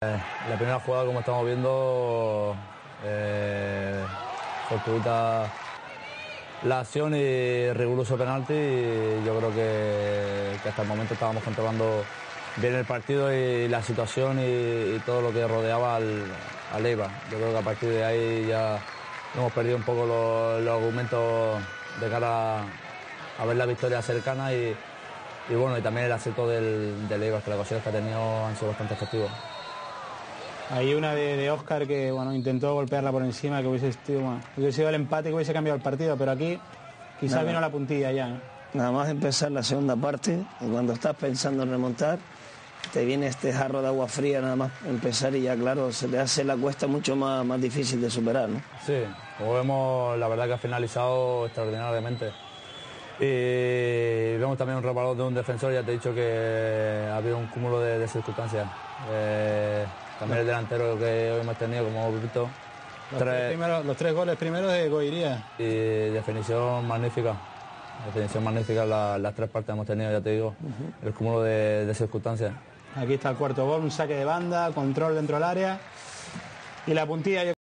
La primera jugada, como estamos viendo, fortuita la acción y riguroso penalti. Y yo creo que hasta el momento estábamos controlando bien el partido y la situación y todo lo que rodeaba al Eibar. Yo creo que a partir de ahí ya hemos perdido un poco los argumentos de cara a ver la victoria cercana y bueno, y también el acierto del Eibar, que las ocasiones que ha tenido han sido bastante efectivos. Hay una de Óscar que bueno, intentó golpearla por encima, que hubiese sido el empate, que hubiese cambiado el partido, pero aquí quizás vino la puntilla ya, ¿no? Nada más empezar la segunda parte, y cuando estás pensando en remontar, te viene este jarro de agua fría, nada más empezar y ya claro, se te hace la cuesta mucho más difícil de superar, ¿no? Sí, como vemos, la verdad que ha finalizado extraordinariamente. Y vemos también un reparado de un defensor, ya te he dicho que ha habido un cúmulo de circunstancias. También el delantero que hoy hemos tenido, como hemos visto. Los tres goles primeros de Goiría. Y definición magnífica. Las tres partes hemos tenido, ya te digo, el cúmulo de circunstancias. Aquí está el cuarto gol, un saque de banda, control dentro del área. Y la puntilla...